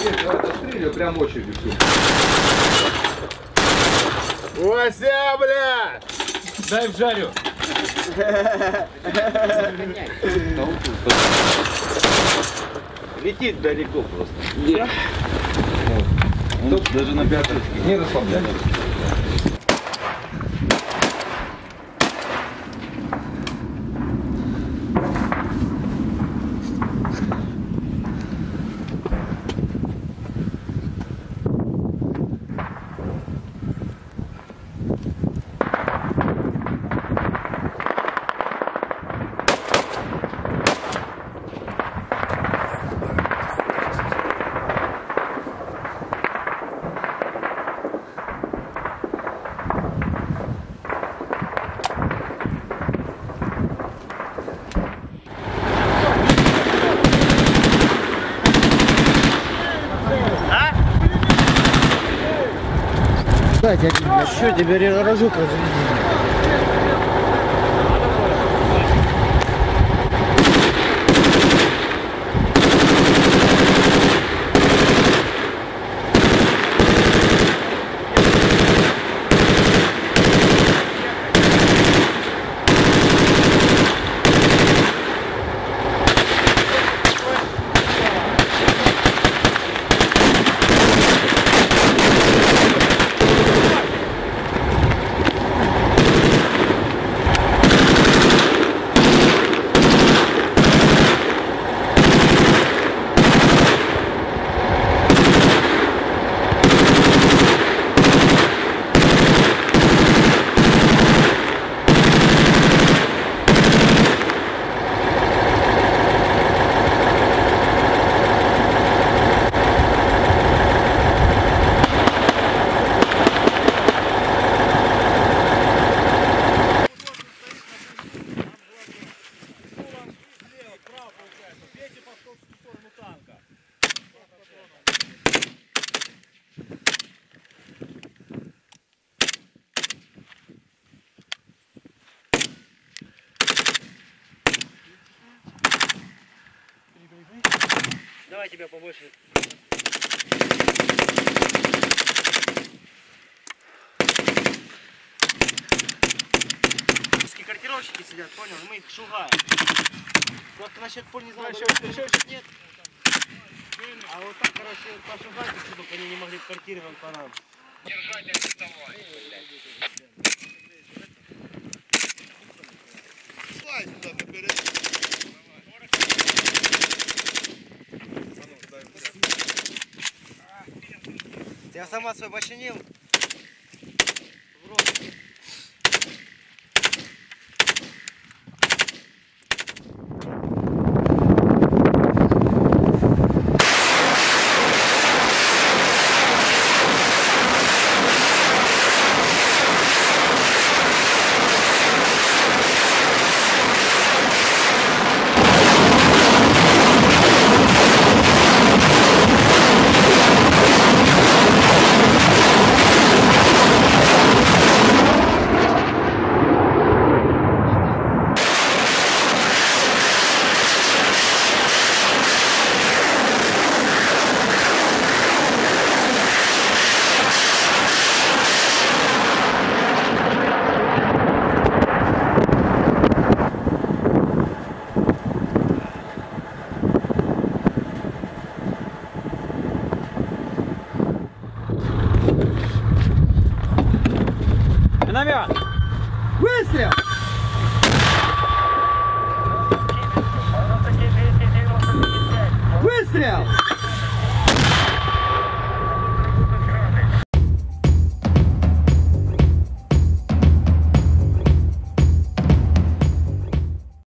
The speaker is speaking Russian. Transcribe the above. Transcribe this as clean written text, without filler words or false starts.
Дострелил прям очередью всю. Вася, бля! Дай вжарю. Летит далеко просто. Даже на пяточке. Не расслабляйся. Да, дядя, что тебе рожок разведен? Давай тебя побольше. Картировщики сидят, понял? Мы их шугаем. Просто насчет пуль не знаю, нет. А вот так, короче, пошугать, чтобы они не могли картировать по нам. Держать, не вставай. Слазь сюда, наперед. Ты автомат свой починил?